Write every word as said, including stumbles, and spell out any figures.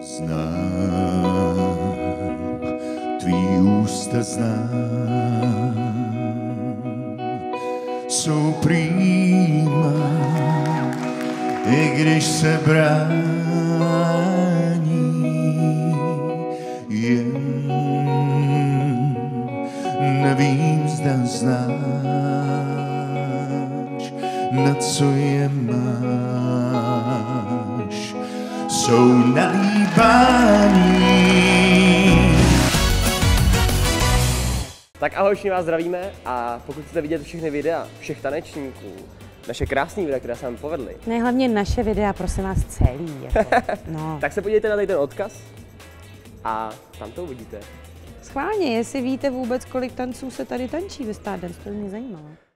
Znám, tvý ústa znám, jsou prýma, i když se brání, jen nevím, zda znáš, na co je máš, jsou nalíbání. Tak ahoj, všichni vás zdravíme a pokud chcete vidět všechny videa všech tanečníků, naše krásné videa, které se vám povedly. Ne, hlavně naše videa, prosím vás, celý. Jako, no. Tak se podívejte na tady ten odkaz a tam to uvidíte. Schválně, jestli víte vůbec, kolik tanců se tady tančí ve Stardance, to mě zajímalo.